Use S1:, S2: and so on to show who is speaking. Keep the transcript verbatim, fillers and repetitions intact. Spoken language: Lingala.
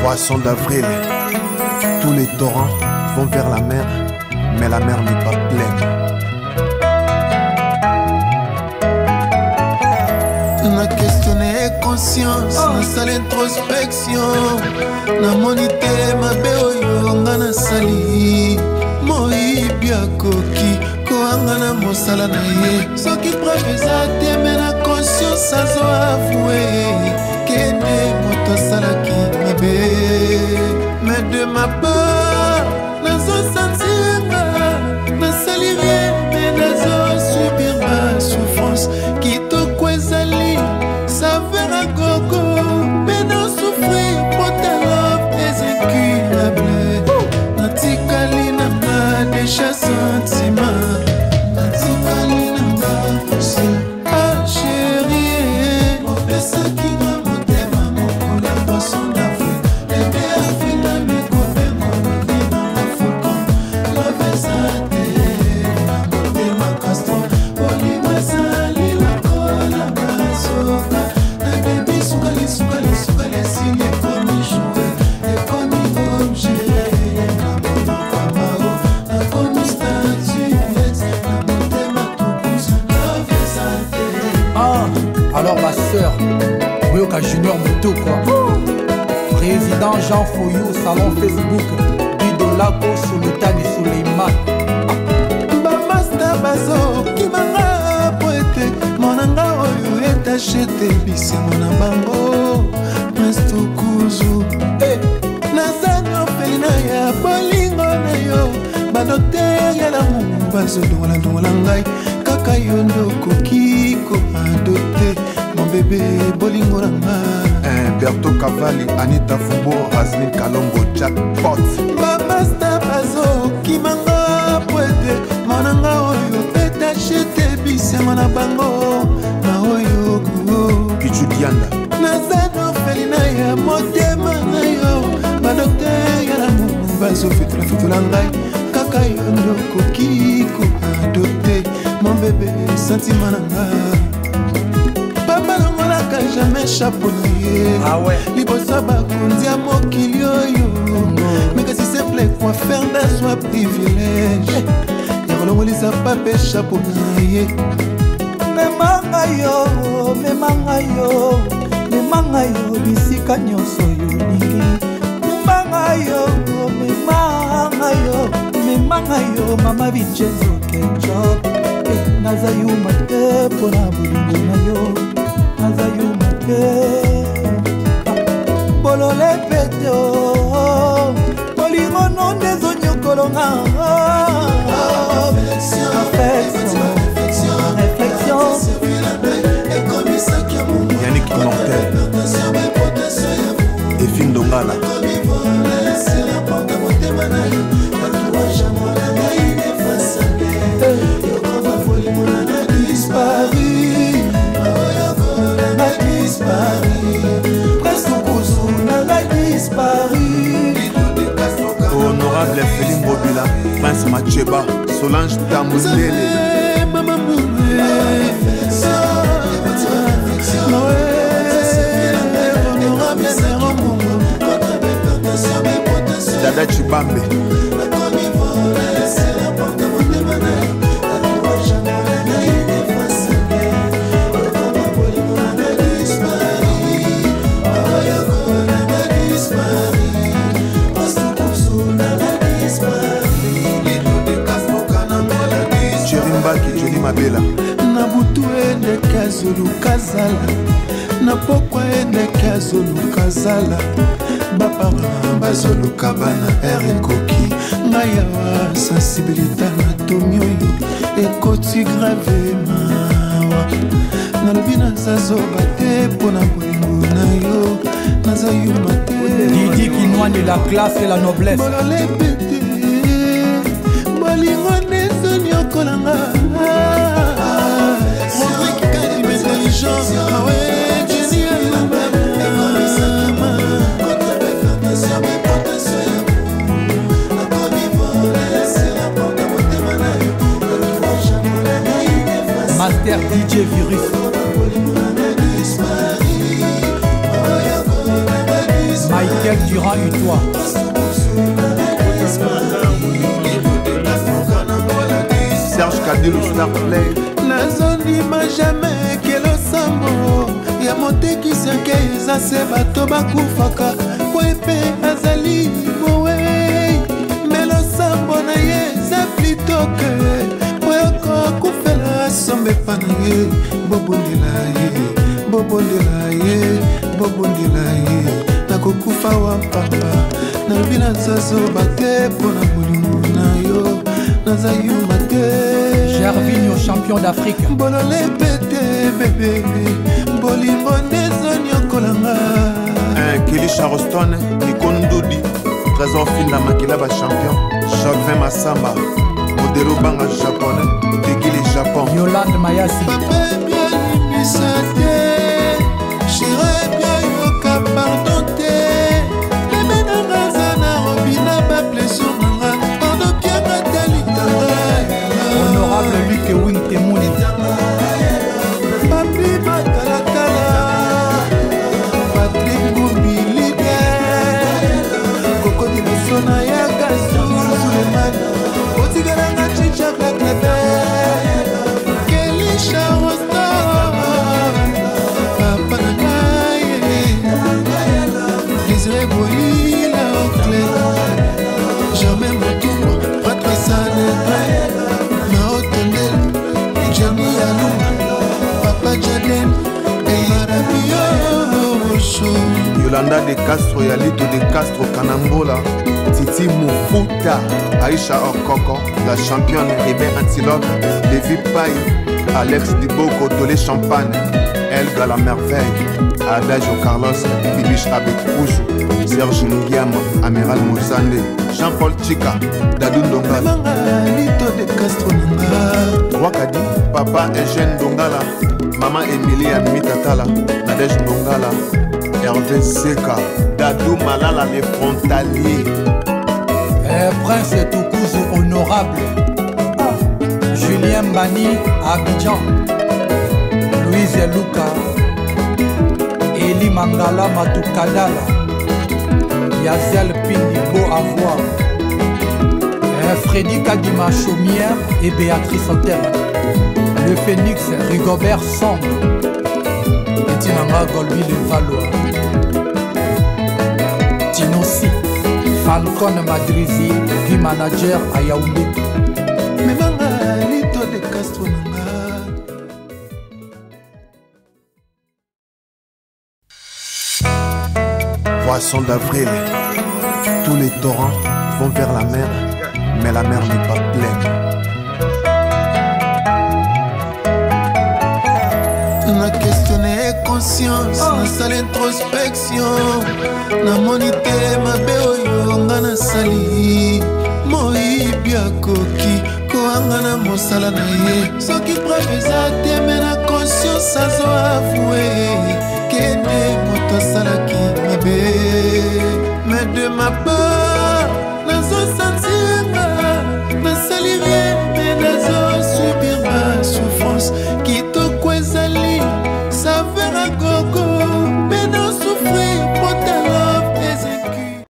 S1: Poisson d'avril, tous les torrents vont vers la mer, mais la mer n'est pas pleine.
S2: Na questionné conscience, oh. Na sale introspection, na monite mabe oyo nga na sali, moyibi akoki koanga na mosala na ye. Soki preuve eza te me na conscience azo avoué kende moto asalaki mabe. Mais de ma part, nazo sentir na sali rien, mais nazo subir ma souffrance. Kitoko ezali saveur à gogo, mais non souffrir pour ta love est incurable. Natikali na ma déjà sentiment, natikali na ma poussée. Ah chérie, mon besa qui m'a monté ma mon la poisson d'Afrique. Les deux Afrique me coupé mon lit dans ma faucon. La besate, ma monté ma castron. Oli masali la cola basoka. Na baby sukali sukali sukali signe pour me jouer. Et comme il objet, na mon kamao. Na comme statuette, na monté ma toucouse. La besate.
S3: Ah, alors ma soeur, Boyoka Junior Moto quoi. Président Jean Foyou, salon Facebook, Bidolako, Solotani, Soleiman.
S2: Bamasta bazo, kimanga poete, monanga oyo etachete bisengo na bango. Prince Tukuzu, eh, nazano pelina ya bolingo na yo. Badokter ya la mungu bazo dongola dongola ngai. Kaka yondo koki ko adopte, mon bébé bolingo na ngai.
S1: Berto Cavalli, Anita Fubo, Raslin Kalongo, Jackpot.
S2: Bamasta bazo, kimanga poete, monanga oyo etachete bisengo na bango. Na oyo kuo
S1: Pichu Dianda,
S2: nazano felina ya motema na yo. Badokter ya la mungu bazo fetula fetula ngai. Kaka yondo koki ko adopte, mon bébé sentiment na ngai. Papa longolaka jamais chaponnier.
S3: Ah ouais.
S2: Libosa bakundi ya mokili oyo. Mais que si c'est plaît quoi faire d'un soi privilège. Yakolongolisa pape chaponnier.
S4: Memanga yo, memanga yo, memanga yo bisika nyonso yo ningi. Memanga yo, memanga yo, memanga yo mama Vincenzo Ketchup. Naza yuma te pona bolingo na yo, naza yuma te bolole pete o bolingo no ndezo nyokolonga. Affection, réflexion,
S1: Yannick Immortel, et Fin Dongala. Honorable Féline Bobila, Prince Macheba, Solange Tamoulele. Dada Chibambe. Mabela.
S2: Na butu ende kazulu kazala, na pokwa ende kazulu kazala. Bapara bazolu kabana erikoki, ngayawa sensibilité na tomioyo, ekoti grave mawa. Na lobina zazoba te pona bolingo na yo, naza yuma te.
S3: Didi Kinoine de la classe et la noblesse.
S2: Bolole pete, bolingo nezo nyokolanga.
S3: Master D J Virus. Michael Michel Durand et toi.
S1: Serge Kadilou Snap Play.
S2: nazondima jamais ke losambo ya motekisaka eza se bato bakufaka po epe azali mowe me losambo na ye eza plitoke oyoko akufela sombe pa na ye bobondela ye bobondela ye bobondela ye nakokufa wa papa nalobi nazazoba te mpo na molimo na yo naza yuma te
S3: Gervinho, champion d'Afrique.
S2: bolole pete bebe bolimbo ndezonyokolanga
S1: Kelly Charleston, Nikondudi, Trésor Finda Makilaba champion, Jacques Massamba, Modelo Banga japonais, Tegili Japon.
S3: Yolande Mayasi.
S2: papa bien misate shire bien yoka pardon te bebe nanga zana robina baplesio nanga pardon kianga talitanga
S3: Honorable Luc Wing Temouni.
S2: papi batalatala Patrick Moubilide Kokodi Moussona Yagasu Suleiman Otigaranga Chicha Blaklebe Kelly Charleston Papa Nanaye Désiré Boïla Ocle Jamais Motouma Patrasane Mao Tondel Jamie Aluma Papa Jaden Emarabio
S1: Yolanda de Castro, Yalito de Castro, Kanambola, Titi Moufuta, Aïcha Orkoko, la championne Ribé Antilope, Lévi Paye, Alex Diboko, Tolé Champagne, Elga la merveille, Adagio Carlos, Bibiche avec Poujou, Serge Nguiam, Amiral Moussande, Jean-Paul Chika, Dadou Ndongala,
S2: Manga Lito de Castro Nanga
S1: Wakadi, Papa Eugène Dongala, Maman Emilie Mitatala, Nadège Ndongala, Hervé Seka, Dadou Malala les frontaliers.
S3: Eh, Prince Toukouzou honorable. Ah. Julien Bani Abidjan. Louise Luka. Eli Mangala Matoukadala. Yazel Pindi Beau à voir. Eh, Freddy Kadima Chaumière et Béatrice Otel. Le Phénix Rigobert Song. Et Tinanga Golbi Le Valois. Tinossi, Falcon Madrizi, vie manager à Yaoundé.
S2: Manga Lito de Castro Nanga
S1: Poisson d'avril, tous les torrents vont vers la mer, mais la mer n'est pas pleine.
S2: Na questionné conscience nasala introspection namoni te mabe oyo nga nasali moyibi akoki koanga na mosala na ye soki preuve eza te me na conscience azo avoué kende moto asalaki mabe mais de ma part